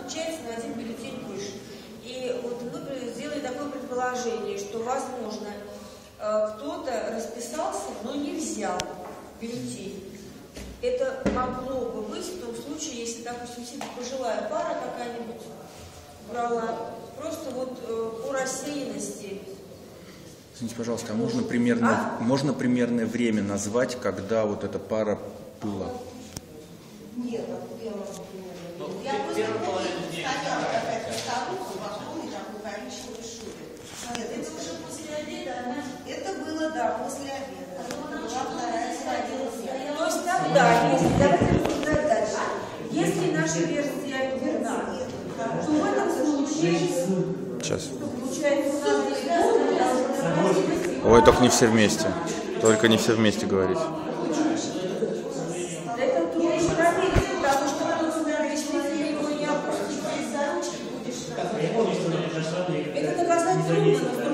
различается на один бюллетень выше. И вот мы сделали такое предположение, что, возможно, кто-то расписался, но не взял бюллетень. Это могло бы быть в том случае, если, допустим, пожилая пара какая-нибудь брала, просто вот по рассеянности. Извините, пожалуйста, а можно примерное время назвать, когда вот эта пара была? Нет, я просто стояла какая-то старуха в огромной такой коричневой шубе. Нет, это уже после обеда, это было, да, после обеда. То есть тогда, давайте рассуждать дальше. Если наша версия верна, то в этом случае получается, Ой, только не все вместе. Только не все вместе говорить. это трудно проверить, потому что действительно его не опустить за ручки будешь. Это доказать трудно,